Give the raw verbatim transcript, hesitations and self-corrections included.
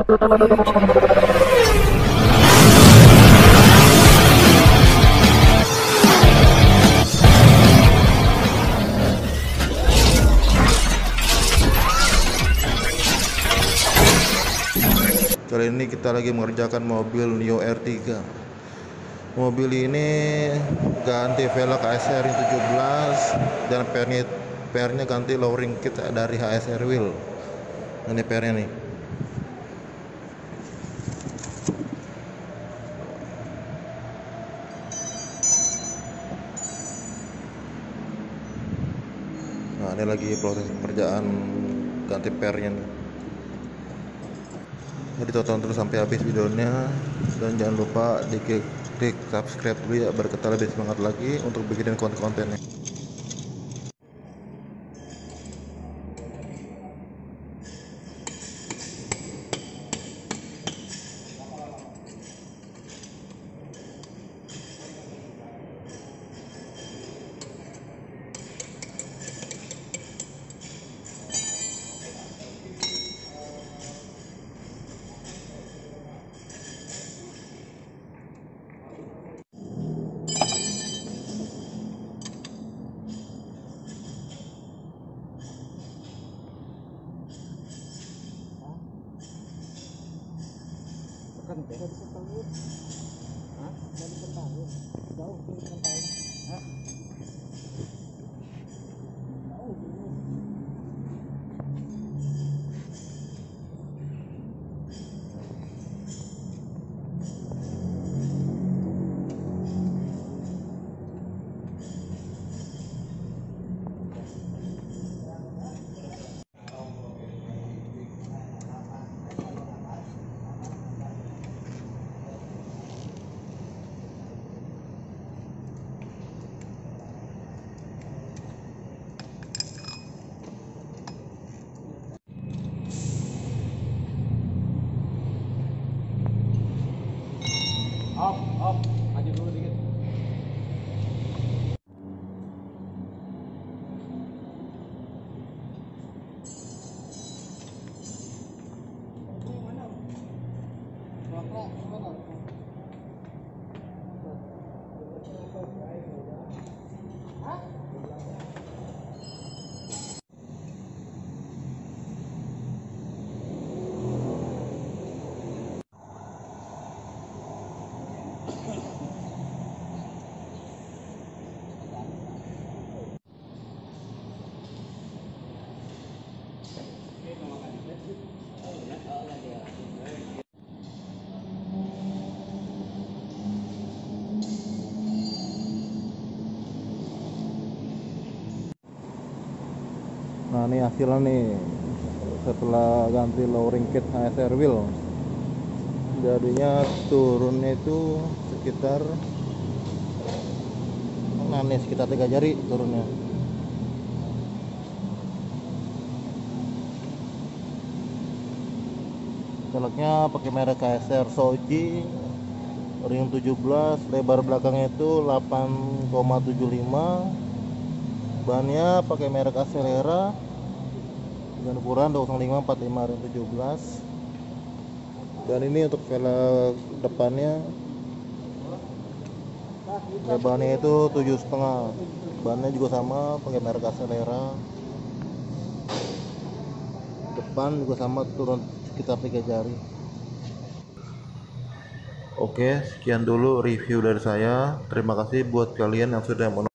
Kali ini kita lagi mengerjakan mobil Nio R tiga. Mobil ini ganti velg H S R tujuh belas dan pernya pernya ganti lowering kit dari H S R wheel. Ini pernya nih. Nah, ini lagi proses pekerjaan ganti pernya nih. Jadi tonton terus sampai habis videonya, dan jangan lupa di klik, klik subscribe dulu ya, biar kita lebih semangat lagi untuk bikin konten-kontennya. Kan tidak diketahui. Hah? Tidak diketahui. Jauh diketahui. Hah? Jauh. Off, off, maju dulu dikit. Nah, ini hasilnya nih setelah ganti lowering kit H S R wheel. Jadinya turunnya itu sekitar nah nih sekitar tiga jari turunnya. Velgnya pakai merek H S R Shoji, ring tujuh belas, lebar belakangnya itu delapan koma tujuh lima. Bannya pakai merek Acelera dengan ukuran dua nol lima empat lima ring tujuh belas. Dan ini untuk velg depannya, lebarnya itu tujuh setengah. Bannya juga sama pakai merek Acelera. Depan juga sama, turun sekitar tiga jari. Oke, sekian dulu review dari saya. Terima kasih buat kalian yang sudah menonton.